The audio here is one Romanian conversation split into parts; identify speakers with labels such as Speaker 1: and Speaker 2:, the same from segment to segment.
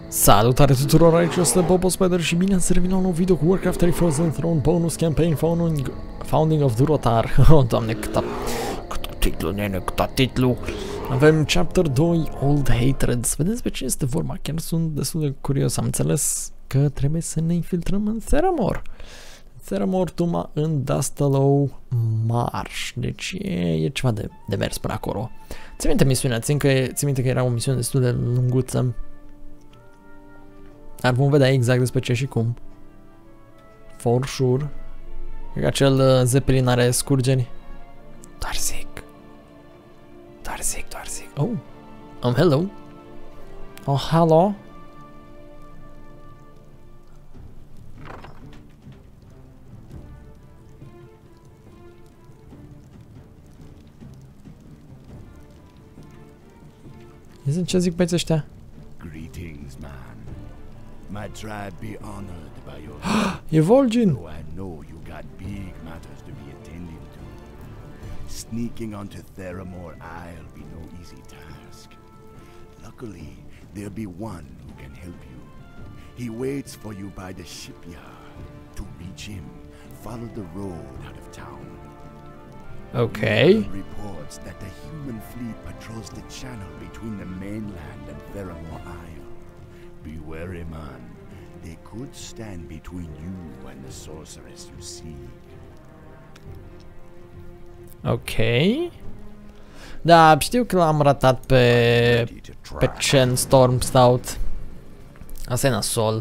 Speaker 1: Salutare tuturor, aici este Bobo Spider și bine ați revenit la un nou video cu Warcraft 3 Frozen Throne Bonus Campaign Founding of Durotar. Oh, doamne, câta titlu, nene, câta titlu. Avem Chapter 2, Old Hatreds. Vedeți pe ce este vorba, chiar sunt destul de curios. Am înțeles că trebuie să ne infiltrăm în Theramore. Theramore Tuma în Dastalow Marsh. Deci e ceva de mers până acolo. Ți-mi minte misiunea, țin minte că era o misiune destul de lunguță. Dar vom vedea exact despre ce și cum. For sure. Cred că acel Zeppelin are scurgeri. Doar zic. Oh. Hello. Oh, hello. Ia ce zic băieți ăștia?
Speaker 2: Greetings, man. My tribe be honored by your
Speaker 1: E Vol'jin.
Speaker 2: though I know you got big matters to be attending to. Sneaking onto Theramore Isle be no easy task. Luckily, there'll be one who can help you. He waits for you by the shipyard. To reach him, follow the road out of town.
Speaker 1: Okay.
Speaker 2: Reports that the human fleet patrols the channel between the mainland and Theramore Isle. Be wary, man. They could stand between you and the sorceress you seek.
Speaker 1: Ok. Da, știu că l-am ratat pe Chen Stormstout. Asta e nasol.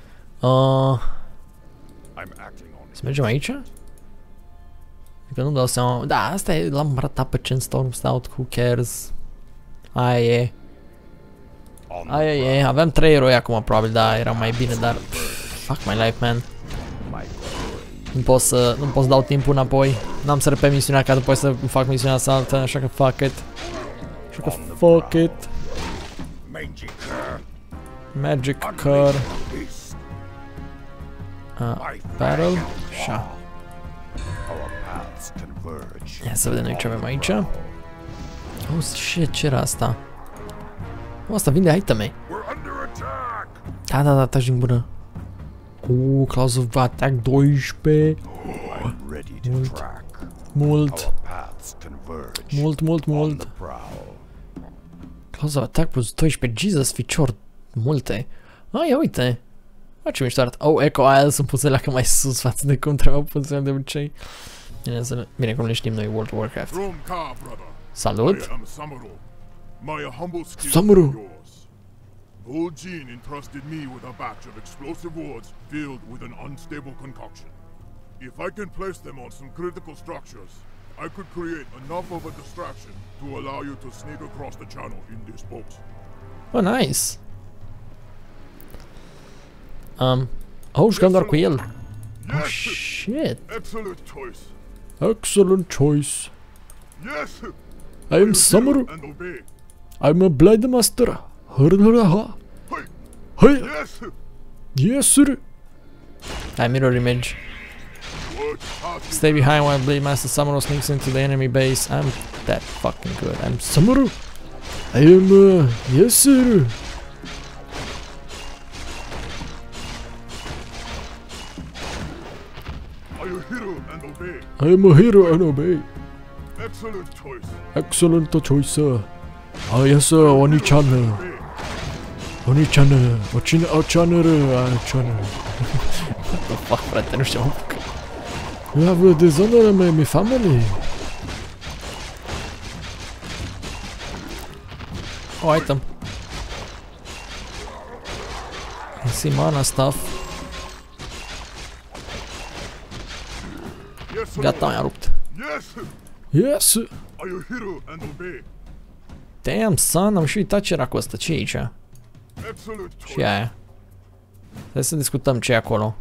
Speaker 1: Să mergem aici? Că nu dau seama. Da, asta e, l-am ratat pe Chen Stormstout. Who cares? Aia e. Aia e, aveam 3 eroi acum probabil, da, era mai bine, dar fuck my life, man. Nu pot să dau timpul înapoi. N-am să repet misiunea ca după să fac misiunea asta altă, așa că fuck it. Magic Cur. Battle. Așa. Ia să vedem noi ce avem aici. Oh shit, ce era asta? Oh, asta vinde iteme. Da, taci din bună. Clause of Attack 12. Mult. Clause of Attack plus 12. Jesus, ficior. Multe. Ia uite. Ce mișto arată. Oh, Echo Isle sunt puse la mai sus față de cum trebuiau puse de obicei. Bine, cum le știm noi World of Warcraft. Salut. Samuru.
Speaker 3: Vol'jin entrusted me with a batch of explosive wards filled with an unstable concoction. If I can place them on some critical structures, I could create enough of a distraction to allow you to sneak across the channel in this boat.
Speaker 1: Oh, nice. Oh, jucăm doar cu el. Oh, shit. Excellent choice.
Speaker 3: Yes.
Speaker 1: I am Samuru. I'm a Blade Master. Hey. Yes, sir. I mirror image. Stay behind while Blade Master Samuru sneaks into the enemy base. I'm that fucking good. I'm Samuru. I am yes, sir. I am a hero and obey. Excellent choice, sir. Ah, yes, sir. Oni-chan. What the fuck, frate, nu știu. You have dishonored my family. Oh, item. I see mana stuff. Gata, mi-a rupt. Yes! Damn, son, am și uitat ce era cu ăsta. Ce e aici? Și aia. Trebuie să discutăm ce e acolo.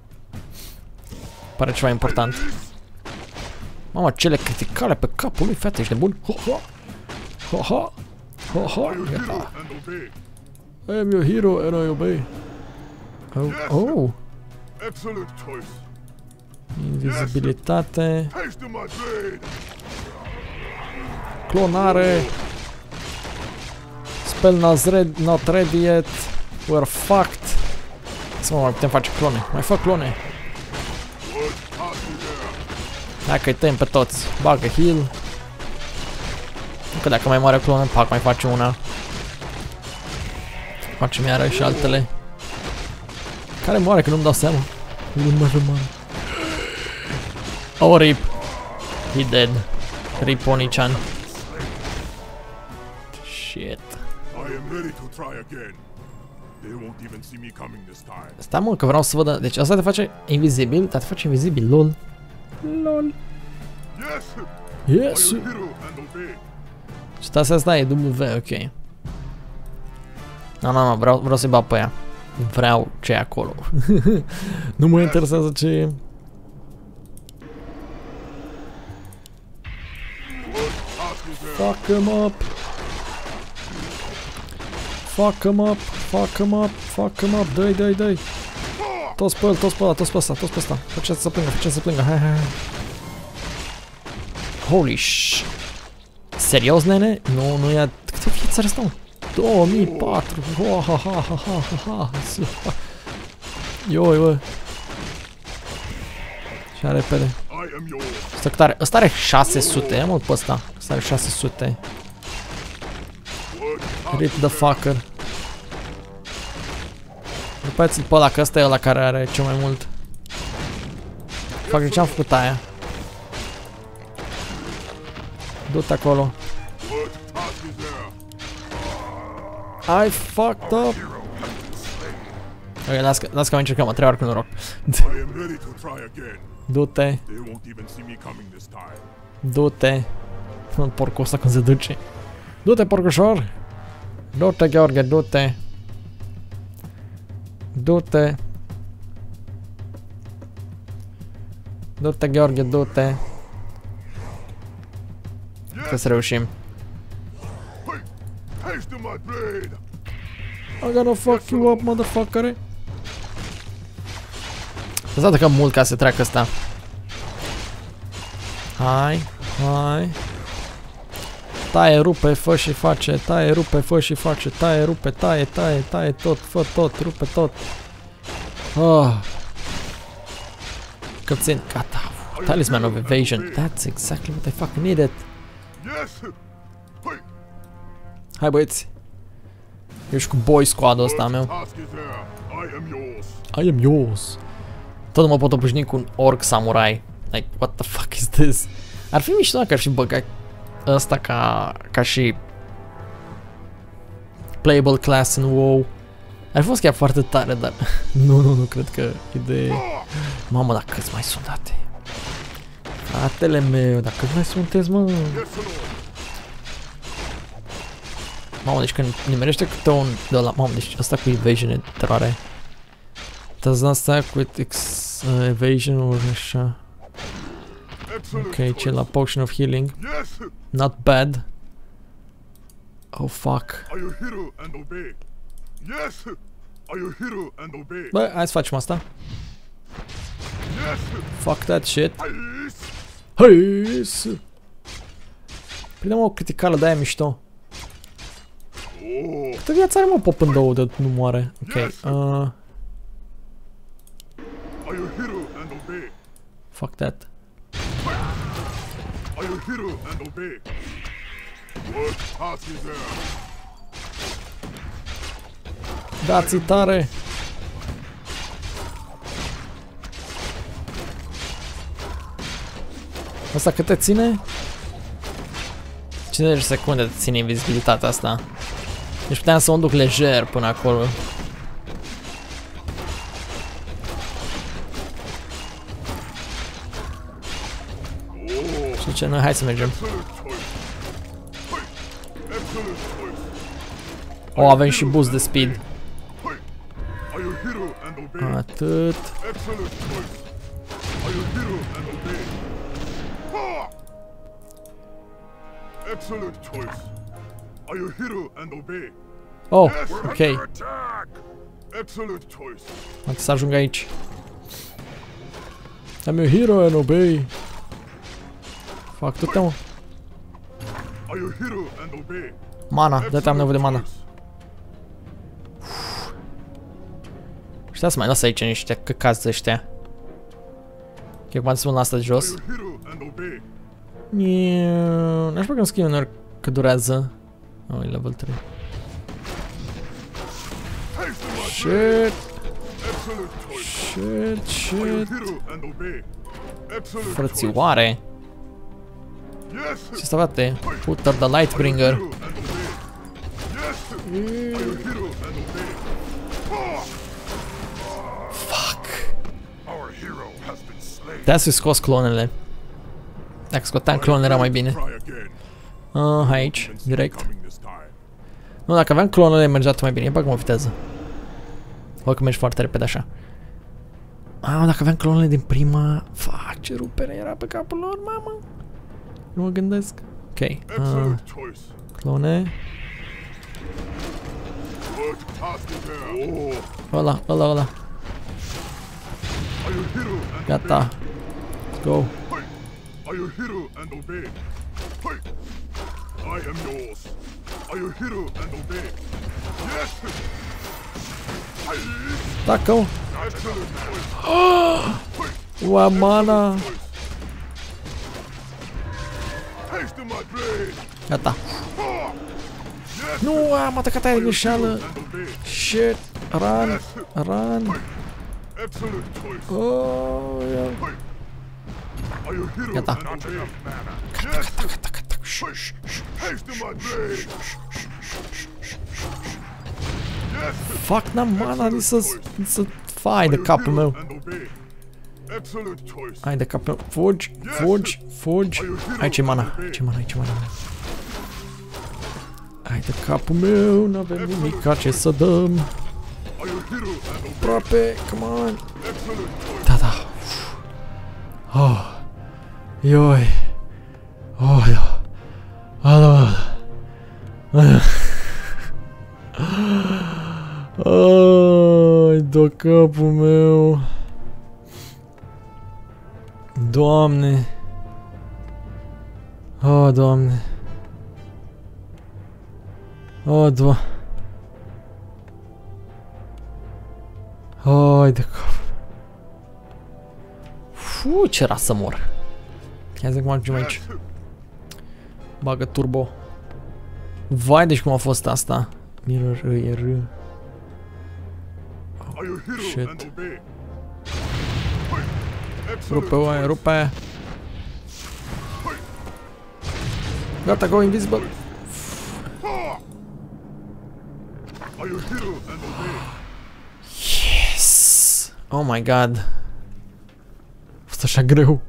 Speaker 1: Pare ceva important. Mama, cele criticale pe capul lui, fete, ești nebun? Ha. Gata. I am your hero and I obey. Oh. Invizibilitate. Clonare. Spell not ready yet. We're fucked. Să mă, mai putem face clone. Mai fac clone. Hai că-i tăiem pe toți. Bagă heal. Că dacă mai moare clone, pac, mai face una. Facem iarăși altele. Care moare, că nu-mi dau seama. Nu mă rămân. Oh, rip. He dead. Rip Oni-chan. Shit. Stai mă, că vreau să văd. Deci asta te face invizibil, dar te face invizibil, lol. Lol. Yes. Și asta e W, ok. Nu, vreau să-i bag pe ea. Vreau ce e acolo. Nu mă interesează ce e. Fuck him up. Fuck him up. Fuck him up. Fuck him up. Dă-i. Toți pe el, toți pe ăsta. Faceți să plângă, hai. Holy sh... Serios, nene? Nu ia... Câte vieți are asta, mă? 2004. Ha. Ioi, bă. Și repede. Asta cât are? Ăsta are 600, ia mult pe ăsta. Ăsta are 600. Rip the fucker. Rupeți-l pe ăla, că ăsta e ăla care are cel mai mult. Fac, de ce am făcut aia? Du-te acolo. I fucked up. Ok, las că mai încercăm, a 3 ori cu noroc. Du-te. Du-te. Porcul ăsta cum se duce. Du-te, porcușor. Du-te, Gheorghe, du-te. Du-te. Du-te, Gheorghe, du-te. Trebuie să reușim. I'm gonna fuck you up, motherfucker. Îți că mult ca să treacă ăsta. Hai. Taie, rupe, fă și face. Taie, rupe, fă și face. Taie, rupe, taie tot, fă tot, rupe tot. Căpțeni, gata. Talisman of Evasion. That's exactly what I fucking needed. Hai, băieți. Eu și cu boy squad-ul ăsta meu. I am yours. Tot mă pot obișnui cu un orc samurai. Like, what the fuck is this? Ar fi mișto dacă ar fi băgat ăsta ca și playable class în WoW. Ar fi fost chiar foarte tare, dar nu cred că e de... Mamă, dar câți mai sunt, date? Fratele meu, dar câți mai sunteți, mă? Mamă, deci când nimerește câte un de ăla, mamă, deci ăsta cu evasion e teroare. Does not stack with evasion or așa. Ok, ce la potion of healing. Not bad. Oh fuck. Bă, hai să facem asta. Fuck that shit. Hai! Prindem o criticală de aia mișto. Câtă viață are, mă, pop în două de nu moare? Ok, fuck that. Da-ți tare! Asta cât te ține? 50 secunde te ține invizibilitatea asta. Deci puteam să o duc lejer până acolo. Și ce, noi hai să mergem. O, avem și boost de speed. Atât. Oh, ok. Am să ajung aici. I'm a hero and obey. Fac tot, mă. Mana, dă-te, am nevoie de mana. Știa să mai lasă aici niște căcați ăștia. Ok, poate să pun asta de jos. N-aș băga în schimb uneori că durează. Oh, e level 3. Shit! Shit, shit! Frățioare! Ce să bate? Puter the Lightbringer! Fuck! De-aia să-i scos clonele. Dacă scoteam clonele era mai bine. Aici, direct. Nu, dacă aveam clonele mergea mai bine, bag mă viteză. Văd că mergi foarte repede așa. Dacă aveam clonele din prima... Fuck, ce rupere era pe capul lor, mamă. Nu mă gândesc. Ok. Clone. Ăla. Gata. Let's go. Tacă-o! Ua, mana! Gata. Nu, am atacat aia de greșeală. Shit. Run. Run. Oh, yeah. Gata. Gata. Fuck, n-am mana nici să fai de capul meu. Hai de capul meu. Fugi. Aici e mana. Hai de capul meu, n-avem nimic ce să dăm. Aproape, come on. Da. Oh. Ioi. Oh, da. Ai, de capul meu. Doamne. Oh, Doamne. Oh, Doamne. Ai, de cap. Ce era să mor. Ia zi cum ajungem aici. Bagă turbo. Vai, deci cum a fost asta. Mirror, e R. Oh, shit. Rupe, oaie, rupe. Gata, go invisible. Yes! Oh my god. A fost așa greu.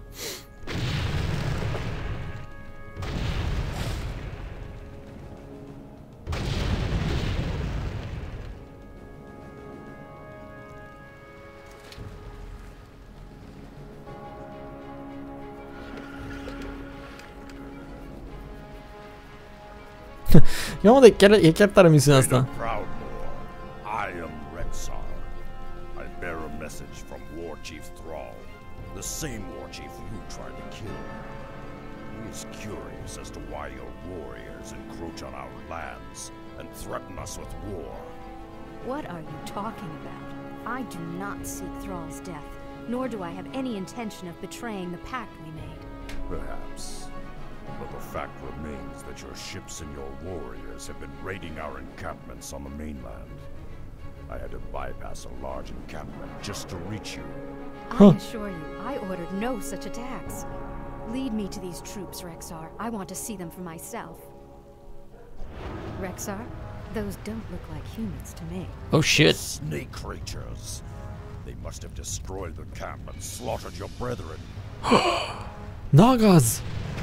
Speaker 1: Ia mă, e chiar tare misiunea asta.
Speaker 4: I am Rexar. I bear a message from War Chief Thrall, the same War Chief you tried to kill. He is curious as to why your warriors encroach on our lands and threaten us with war.
Speaker 5: What are you talking about? I do not seek Thrall's death, nor do I have any intention of betraying the pact we made.
Speaker 4: Perhaps. But the fact remains that your ships and your warriors have been raiding our encampments on the mainland. I had to bypass a large encampment just to reach you.
Speaker 5: I assure you, I ordered no such attacks. Lead me to these troops, Rexar. I want to see them for myself. Rexar, those don't look like humans to me.
Speaker 1: Oh shit.
Speaker 4: Snake creatures. They must have destroyed the camp and slaughtered your brethren.
Speaker 1: Nagas!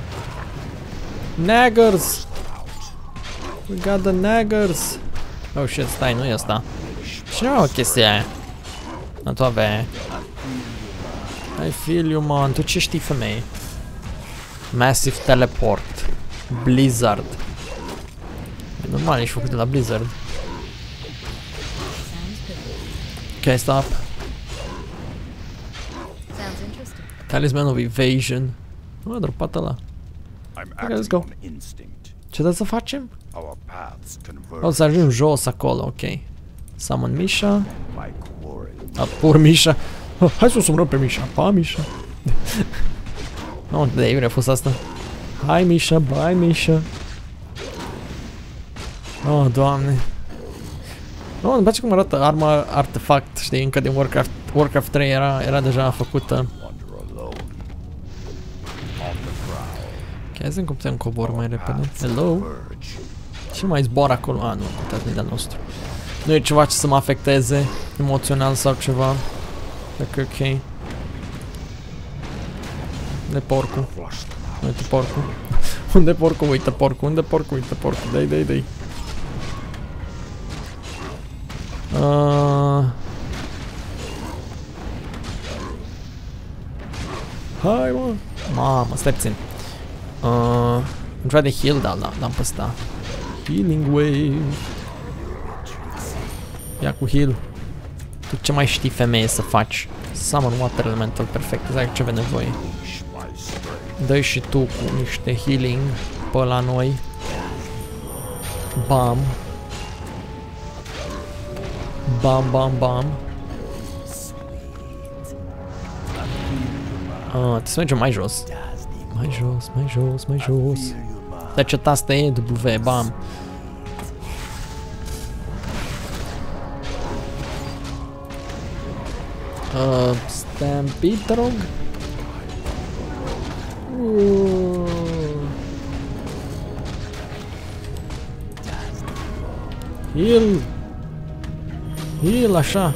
Speaker 1: Naggers! We got the naggers! Oh shit, stai, nu e asta. Cine o chestia aia? Nu, tu aveai. I feel you, man. Tu ce știi, femeie? Massive Teleport. Blizzard. E normal, ești făcut de la Blizzard. Ok, stop. Talisman of Evasion. Nu a dropat ăla. Ok, let's go. Ce trebuie să facem? O să ajungem jos acolo, ok. Summon Misha.
Speaker 2: My quarry.
Speaker 1: Poor Misha. Hai să o sumrăm pe Misha. Pa, Misha. Nu, de iure a fost asta. Hai, Misha, bye, Misha. Oh, Doamne. Nu, îmi place cum arată arma artefact, știi, încă din Warcraft. Warcraft 3 era deja făcută. Ok, hai să cum putem cobor mai repede. Hello? Ce mai zboară acolo? Ah, nu, uitați, nu-i de-al nostru. Nu e ceva ce să mă afecteze emoțional sau ceva. Dacă e ok. Unde porcul? Uite porcul. Unde porcul? Uite porcul. Unde porcul? Uite porcul. Dai, dai, dai. Hai, mă. Mamă, stai puțin. Îmi vrea de heal, da, l-am pe ăsta. Healing wave. Ia cu heal. Tu ce mai știi, femeie, să faci? Summon water elemental, perfect, exact ce avem nevoie. Dă-i și tu cu niște healing pe la noi. Bam. Bam, bam, bam. Trebuie să mergem mai jos. Mai jos, mai jos, mai jos. Dar ce tastă e? W, bam. Stampede, te rog. Heal. Heal, așa.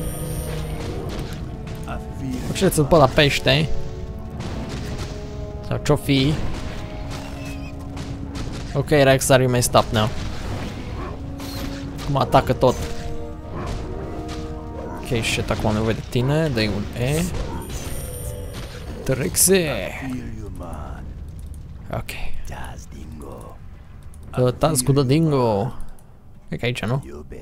Speaker 1: Ucideți-l pe la pește. Sau ce-o fi? Ok, Rexar, you may stop now. Mă atacă tot. Ok, shit, acum am nevoie de tine. Dă-i un E. Trixie. Ok. Taz cu Dingo. Cred că aici, nu?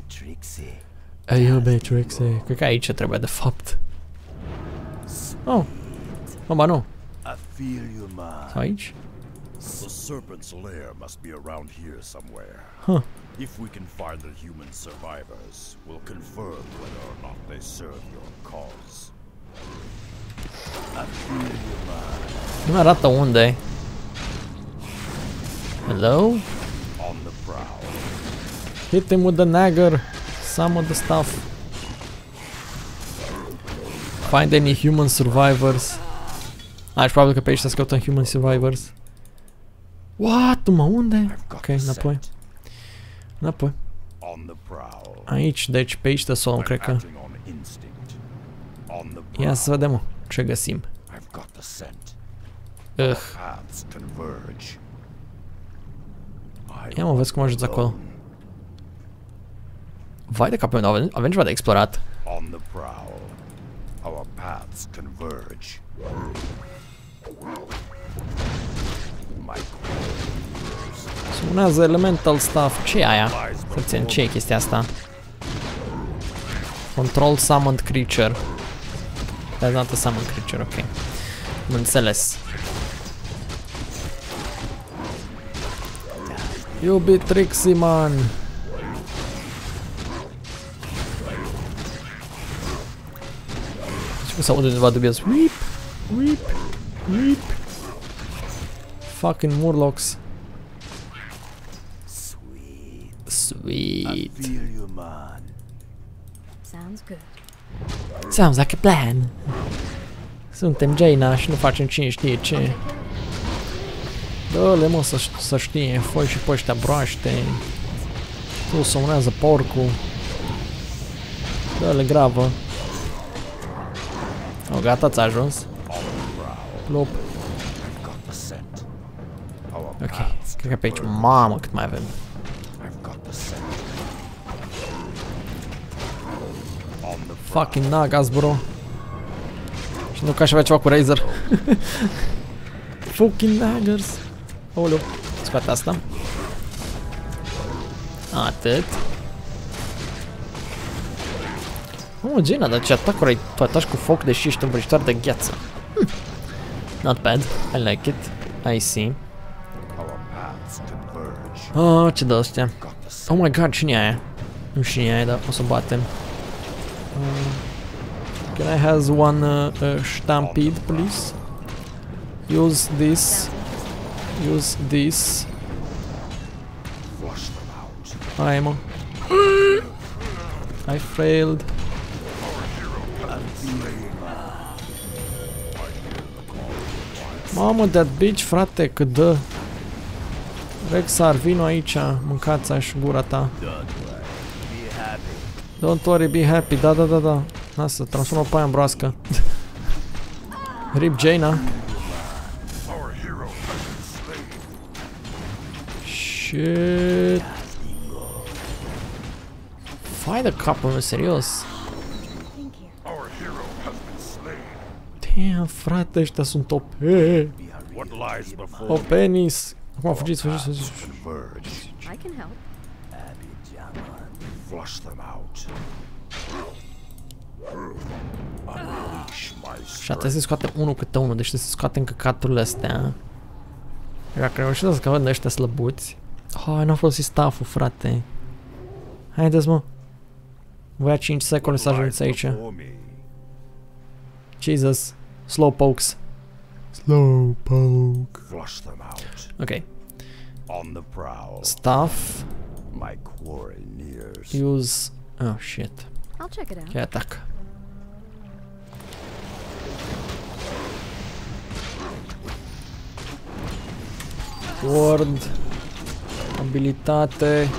Speaker 1: Iube Trixie. Cred că aici trebuie, de fapt. Oh. Oh, ba nu. Sau aici?
Speaker 4: The serpent's lair must be around here somewhere.
Speaker 1: Huh.
Speaker 4: If we can find the human survivors, we'll confirm whether or not they serve your cause.
Speaker 1: Nu mi arată unde. Hello?
Speaker 4: On the prowl.
Speaker 1: Hit him with the nagger. Some of the stuff. Find any human survivors. Aș probabil că pe aici se scăutăm human survivors. What? Mă, unde? Ok, înapoi. Înapoi. Aici, deci pe aici de sol, cred că. Ia să vedem, mă, ce găsim. Ia mă, vezi cum ajuns acolo. Vai de capul meu, avem ceva de explorat. Sunează elemental stuff. Ce e aia? Să țin, ce e chestia asta? Control summoned creature. That's not a summoned creature, ok. Am înțeles. Iubi Trixie, man. Și cum se aude undeva dubios. Weep, weep, weep. Fucking Murlocs. Sweet.
Speaker 5: Sounds good.
Speaker 1: Sounds like a plan. Suntem Jaina și nu facem cine știe ce. Dă-le, mă, să știe, foi și pe ăștia broaște. Tu somnează porcul. Dă-le gravă. O, gata, ți-a ajuns. Plop. Ok, cred că pe aici, mamă, cât mai avem. Fucking nagas, bro. Și nu ca aș avea ceva cu Razer. Fucking naggers. Oleu, scoate asta. Atât. Oh, Jaina, dar ce atacuri ai? Tu ataci cu foc, deși ești învrăjitoare de gheață. Not bad, I like it. I see. Oh, ce dă ăstea? Oh my god, cine e aia? Nu știu cine e aia, dar o să batem. Can I have one stampede, please? Use this. Use this.
Speaker 4: Flush them out.
Speaker 1: Ammo. I failed. Mamă, that bitch, frate, cât dă. Rexar, vino aici, mâncați-aș gura ta. Don't worry, be happy, da, da, da, da. Lasă, transformă pe aia în broască. Rip Jaina. Shit. Fai de capul meu, serios. Damn, frate, ăștia sunt OP.
Speaker 4: What lies before
Speaker 1: O penis. Acum fugiți, fugiți, fugiți.
Speaker 4: converge.
Speaker 5: I can help.
Speaker 4: Flush them out. Unleash my
Speaker 1: Și
Speaker 4: strength.
Speaker 1: trebuie să scoatem unul câte unul, deci trebuie să scoatem căcaturile astea. Dacă reușim să scăpăm de ăștia slăbuți. Oh, n-am folosit staff-ul, frate. Haideți, mă. Voia 5 secunde să ajungeți aici.
Speaker 4: Before me.
Speaker 1: Jesus. Slowpokes. Slowpoke.
Speaker 4: Flush them out.
Speaker 1: Ok.
Speaker 4: On the prowl.
Speaker 1: Staff.
Speaker 4: My quarry nears.
Speaker 1: Use... Oh, shit.
Speaker 5: I'll check it out.
Speaker 1: Ok, atac. Ward. Abilitate.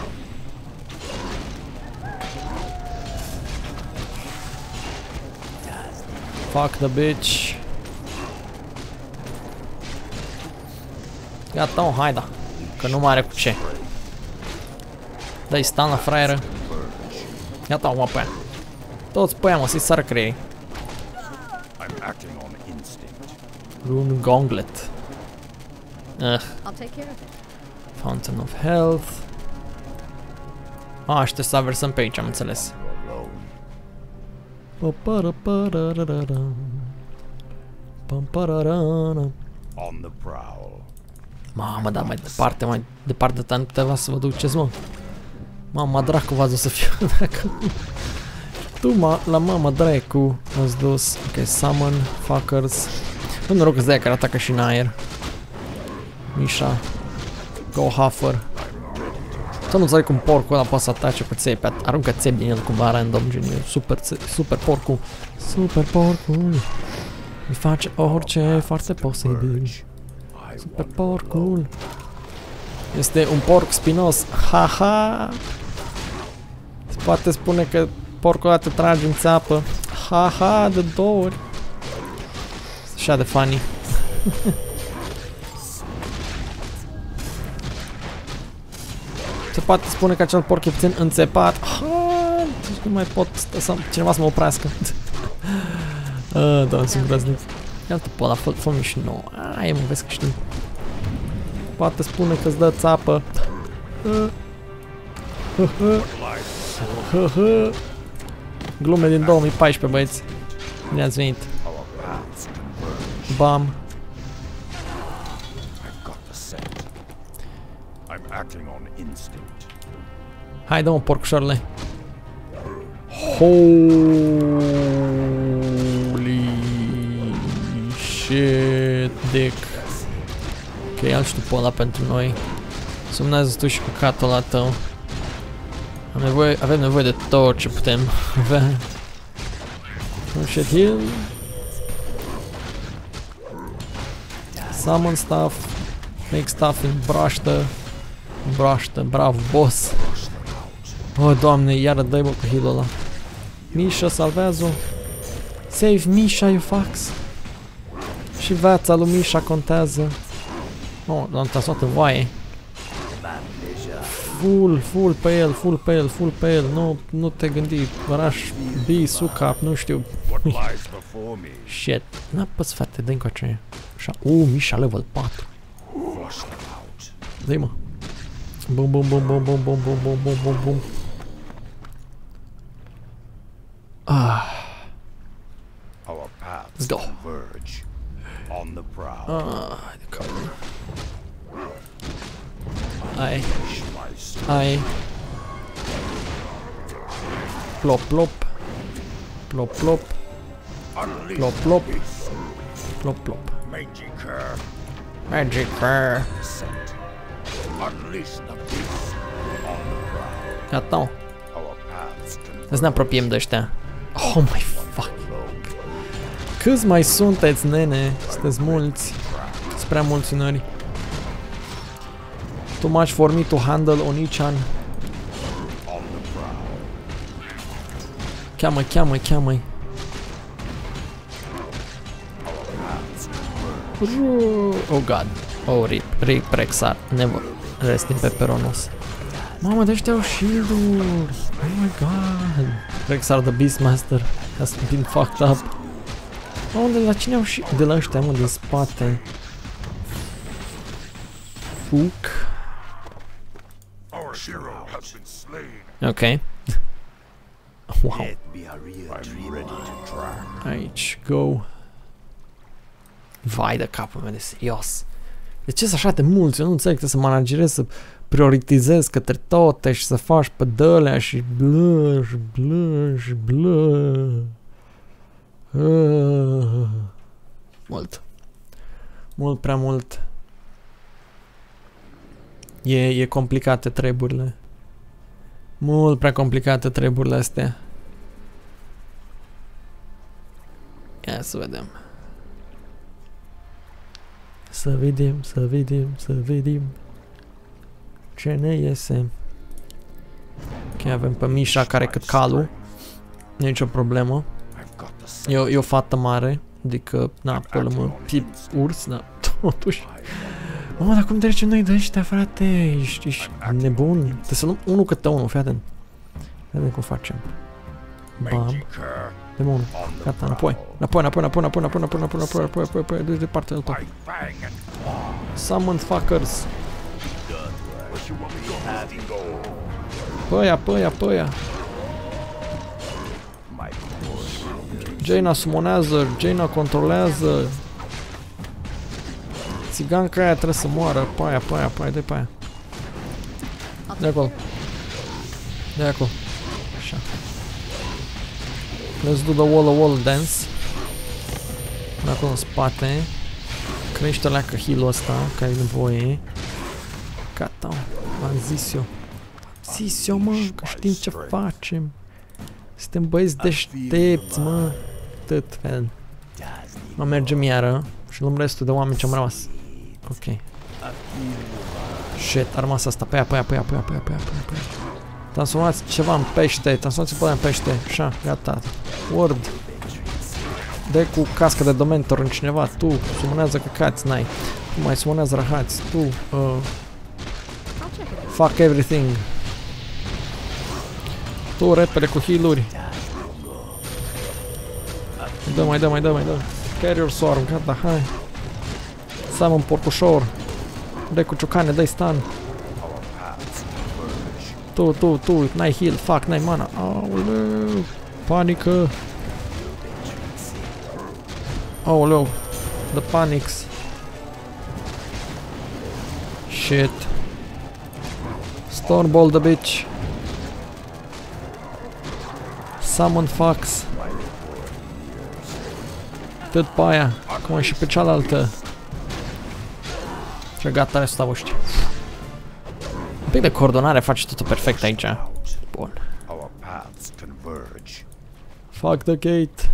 Speaker 1: Fuck the bitch. Gata, o, hai da. Că nu mai are cu ce. Dă-i stun la fraieră. Gata, o, pe aia. Toți pe aia, mă, să-i sară creierii.
Speaker 4: I'm acting on instinct.
Speaker 1: Rune Gauntlet.
Speaker 5: I'll take care of it.
Speaker 1: Fountain of Health. Ah, și trebuie să aversăm pe aici, am înțeles.
Speaker 4: On the prowl.
Speaker 1: Mamă, dar mai departe, dar nu putea să vă duceți, mă. Mama dracu v-ați dus să fiu dacă... Tu, la mama dracu v-ați dus. Ok, summon, fuckers. Nu noroc că-ți de-aia care atacă și în aer. Misha. Go Huffer. Să nu înțeleg cum porcul ăla poate să atace pe țepi. Aruncă țepi din el cumva random, gen super porcul. Super porcul. Îi face orice foarte posibil. Super porcul. Este un porc spinos. Haha. Se poate spune că porcul ăla te trage în țeapă. Haha, de 2 ori. Așa de funny. Se poate spune că acel porc e puțin înțepat. Deci nu mai pot cineva să mă oprească. Doamne, sunt grăznic. Iată pe ăla, fă-mi și nouă. Ai, mă, vezi că știi. Poate spune că-ți dă țapă. Glume din 2014, băieți. Bine ați venit. Bam.
Speaker 4: I'm acting on instinct.
Speaker 1: Hai, dă-mă, porcușoarele. Holy shit, dick. Ok, ia-l și tu pe ăla pentru noi. Sumnează tu și cu catul ăla tău. Avem nevoie de tot ce putem avea. Oh shit, heal. Summon stuff. Make stuff în broaștă. Broaștă, bravo, boss. Oh, doamne, iară dă-i bă pe heal-ul ăla. Misha, salvează-o. Save Misha, you fucks. Și viața lui Misha contează. Oh, l-am transformat în voie. Full pe el, full pe el. Nu te gândi, oraș, B, sucap, nu știu.
Speaker 4: What lies before me?
Speaker 1: Shit. N-apăs, frate, dă-i încoace. Așa, Misha level 4.
Speaker 4: Flush them out.
Speaker 1: Dă-i, mă. Bum, bum, bum, bum, bum, bum, bum, bum, bum, bum, bum.
Speaker 4: Our paths
Speaker 1: Let's go.
Speaker 4: converge. On the prowl.
Speaker 1: De capul. Ai,
Speaker 4: My strength.
Speaker 1: ai. Plop, plop. Plop, plop. Plop, plop. Plop, plop.
Speaker 4: Mangy cur.
Speaker 1: Magic fur.
Speaker 4: Sent. Unleash the beast on the prowl.
Speaker 1: Gata.
Speaker 4: Our paths converge.
Speaker 1: Să ne apropiem de ăștia. Oh my fuck. Câți mai sunteți, nene? Sunteți mulți. Sunteți prea mulți uneori. Too much for me to handle, Oni-chan. Cheamă-i. Oh god. Oh, rip Rexar. Never rest in Peperonos. Mamă, de ăștia au shield-uri. Oh my god. Rexar the Beastmaster has been fucked up. Mamă, de la cine au shield? De la ăștia, mă, din spate. Fuck. Ok. Wow. Aici, go. Vai de capul meu, de serios. De ce sunt așa de mulți? Eu nu înțeleg, trebuie să managerezi, să prioritizezi către toate și să faci pe dălea și blă și blă și blă. Mult. Mult prea mult. E complicate treburile. Mult prea complicate treburile astea. Ia să vedem. Să vedem. Ce ne iese. Ok, avem pe Misha care cât calul. Nu e nicio problemă. E o fată mare. Adică, na, pe lâmă, urs, da, totuși. Mamă, dar cum trecem noi de ăștia, frate? Ești nebun? Trebuie să luăm unul câte unul, fii atent. Fii atent cum facem. Bam. Dăm unul. Gata, înapoi, duci de partea altă. Summon fuckers. Pe aia. Jaina summonează, Jaina controlează. Țiganca aia trebuie să moară. Pe aia, de pe aia. De acolo. Așa. Let's do the wall dance. Până acolo în spate. Crește leacă heal-ul ăsta, care e nevoie. Gata, v-am zis eu. Mă, că știm ce facem. Suntem băieți deștepți, mă. Atât, fel. Mă mergem iară și luăm restul de oameni ce-am rămas. Ok. Shit, a rămas asta. Pe aia. Transformați ceva în pește. Transformați-o pe aia în pește. Așa, gata. Word. Dă cu cască de Dementor în cineva. Tu, summonează căcați, n-ai. Tu mai summonează rahați. Tu, fuck everything. Tu, repede cu heal-uri. Mai dă. Carrier Swarm, gata, hai. Summon porcușor. Dă cu ciocane, dă-i stun. Tu, n-ai heal, fuck, n-ai mana. Aoleu, panică. Aoleu, the panics. Shit. Stormball the bitch. Summon fucks. Tot pe aia, cum e și pe cealaltă. Și gata, restul voștri. Un pic de coordonare face totul perfect aici. Bun. Fuck the gate.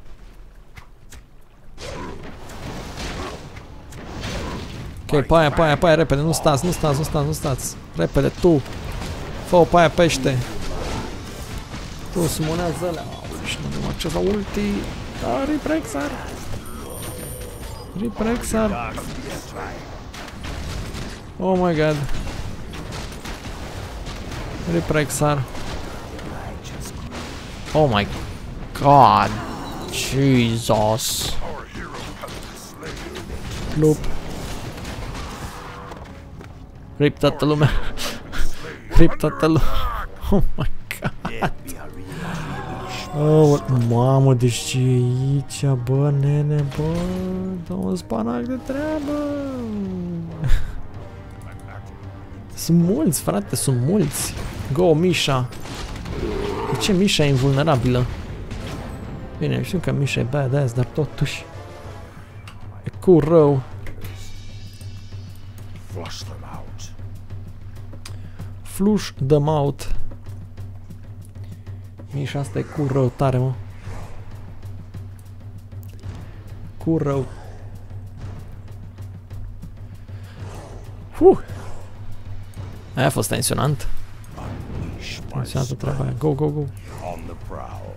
Speaker 1: Ok, pe aia, repede, nu stați. Repede, tu. Fă-o pe aia pește. Tu, summonează alea. Și nu dăm acces la ulti. Rip Rexar. Oh my god. Rip Rexar. Oh my god. Jesus. Loop. Rip toată lumea. Oh my god. Oh, mamă, deci ce e aici, bă, nene, bă, dă-mi spanac de treabă. Sunt mulți, frate, sunt mulți. Go, Misha. De ce Misha e invulnerabilă? Bine, știu că Misha e badass, dar totuși e cu rău.
Speaker 4: Flush them out.
Speaker 1: Flush them out. Misha, asta e cu rău tare, mă. Cu rău. Aia a fost tensionant. Tensionată treaba aia. Go, go, go.
Speaker 4: On the prowl.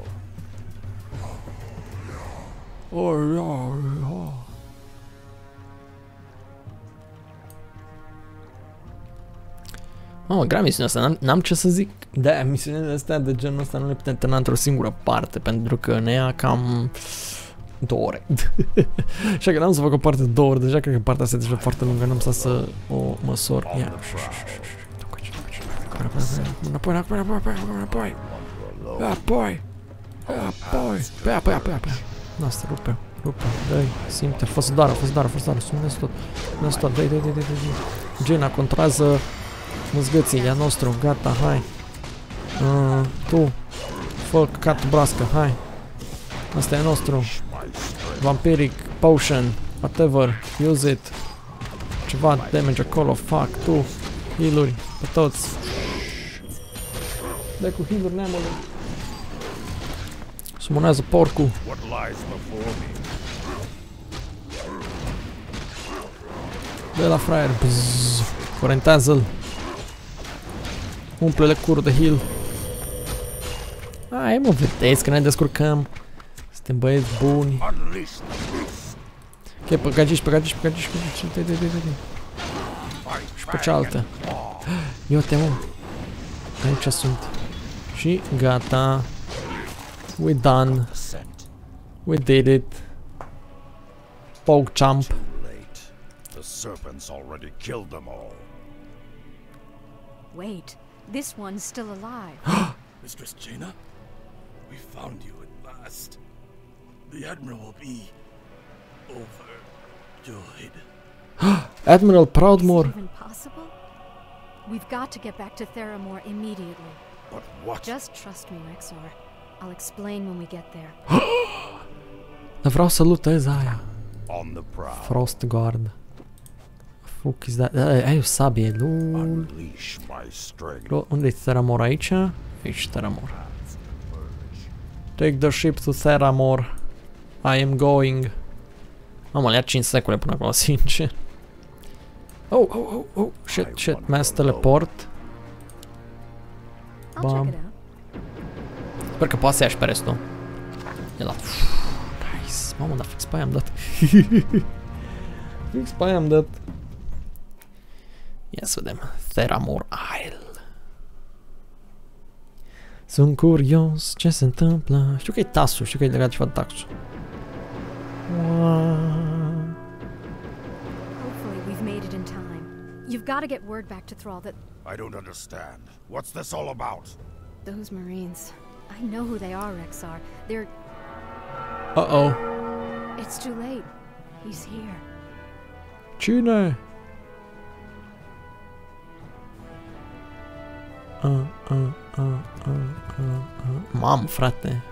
Speaker 1: Mamă, grea misiunea asta, n-am ce să zic. De-aia, misiunile astea de genul ăsta nu le putem termina într-o singură parte, pentru că ne ia cam 2 ore. Așa că n-am să fac o parte de 2 ore, deja cred că partea asta e deja foarte lungă, n-am stat să o măsor. Ia. Apoi. Asta, rupe. Dai, simte, fost doară, sună-ți tot, dai. Jaina controlează măzgății, ea nostru, gata, hai. Tu, fă catul brască, hai. Asta e nostru. Vampiric, potion, whatever, use it. Ceva damage acolo, fuck, tu, heal-uri, pe toți. Dai cu heal-uri, neamăle. Sumunează porcul. Dă la fraier, bzzz, curentează-l. Umple-le curul de heal. Hai, mă, vedeți că ne descurcăm. Suntem băieți buni. Ok, pe gagici. Dai. Și pe cealaltă. Eu te mă. Aici sunt. Și gata. We done. We did it. Pogchamp.
Speaker 4: The serpents already killed them all.
Speaker 5: Wait, this one's still alive.
Speaker 6: Mistress Jaina, we found you at last. The Admiral will be overjoyed.
Speaker 1: Admiral Proudmoore.
Speaker 5: Is it even possible? We've got to get back to Theramore immediately.
Speaker 4: But what?
Speaker 5: Just trust me, Rexor. I'll explain when we get there.
Speaker 1: Dar vreau să lutez aia.
Speaker 4: On the prowl.
Speaker 1: Frostguard. Fuck is that? Ai o sabie, lul.
Speaker 4: Unleash my strength.
Speaker 1: Unde e Theramore aici? Aici Theramore. Take the ship to Theramore. I am going. Mamă, le ia 5 secole până acolo, sincer. Oh, shit, mass teleport.
Speaker 5: I'll check it out.
Speaker 1: Sper că poate să iași pe restul. E la... Nice. Mamă, dar fix pe aia am dat. Fix pe aia am dat. Ia să vedem. Theramore Isle. Sunt curios ce se întâmplă. Știu că e tasul, știu că e legat ceva de taxul.
Speaker 5: Hopefully we've made it in time. You've got to get word back to Thrall that
Speaker 4: I don't understand. What's this all about?
Speaker 5: those Marines. I know who they are, Rexar. They're...
Speaker 1: Uh-oh.
Speaker 5: It's too late. He's here.
Speaker 1: Cine? Mamă, frate.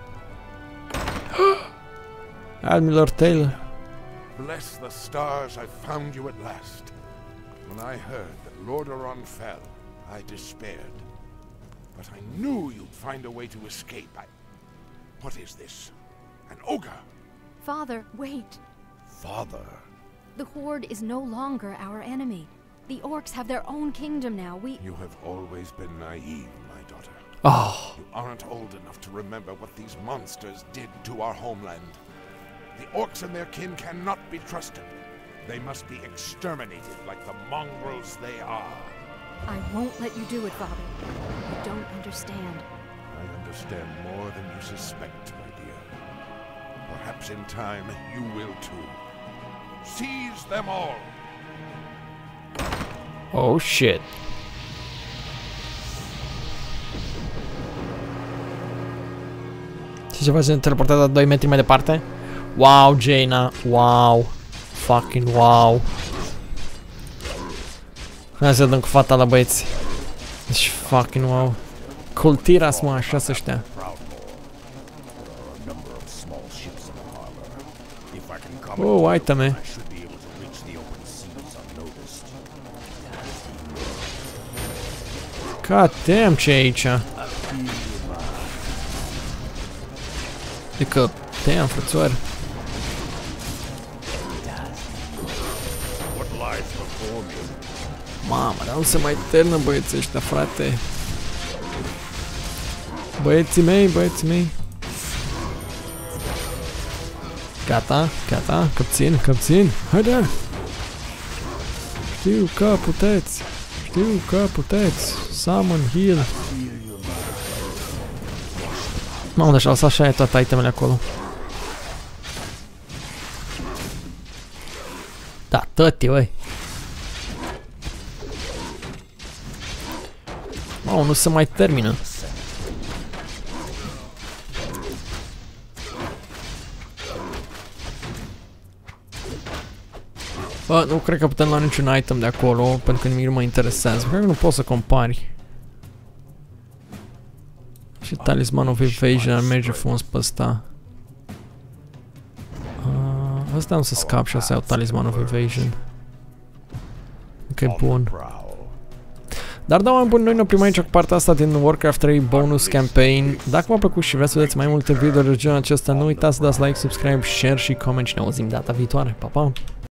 Speaker 1: Admiral Taylor.
Speaker 7: Bless the stars, I found you at last. When I heard that Lordaeron fell, I despaired. But I knew you'd find a way to escape. What is this? An ogre?
Speaker 5: Father, wait.
Speaker 4: Father.
Speaker 5: The Horde is no longer our enemy. The Orcs have their own kingdom now.
Speaker 7: You have always been naive, my daughter.
Speaker 1: Oh.
Speaker 7: You aren't old enough to remember what these monsters did to our homeland. The Orcs and their kin cannot be trusted. They must be exterminated like the mongrels they are.
Speaker 5: I won't let you do it, Father. You don't understand.
Speaker 7: I understand more than you suspect, my dear. Perhaps in time you will too. Seize them all!
Speaker 1: Oh shit. Și ce face? Teleportează 2 metri mai departe? Wow, Jaina. Wow. Fucking wow. Hai să dăm cu fata la băieți. Deci fucking wow. Cultiras, mă, așa să știa.
Speaker 4: small ships in the harbor. If I can come
Speaker 1: Oh, uite-me.
Speaker 4: I should be able to reach the open seas unnoticed.
Speaker 1: God damn, ce e aici? Adică, damn, frățoare.
Speaker 4: What lies before me?
Speaker 1: Mamă, dar nu se mai termină băieții ăștia, frate. Băieții mei, băieții mei. Gata, gata, căpțin, căpțin. Haide! Știu că puteți. Știu că puteți. Summon, heal. Mamă, deci lăsa așa e toate itemele acolo. Da, tăti, băi. Mamă, nu se mai termină. Bă, nu cred că putem lua niciun item de acolo, pentru că nimic nu mă interesează. Cred că nu poți să compari. Și Talisman of Evasion ar merge frumos pe ăsta. Ăsta am să scap și să iau Talisman of Evasion. Ok, bun. Dar da, oameni buni, noi ne oprim aici cu partea asta din Warcraft 3 Bonus Campaign. Dacă v-a plăcut și vreți să vedeți mai multe videouri de genul acesta, nu uitați să dați like, subscribe, share și comment și ne auzim data viitoare. Pa, pa!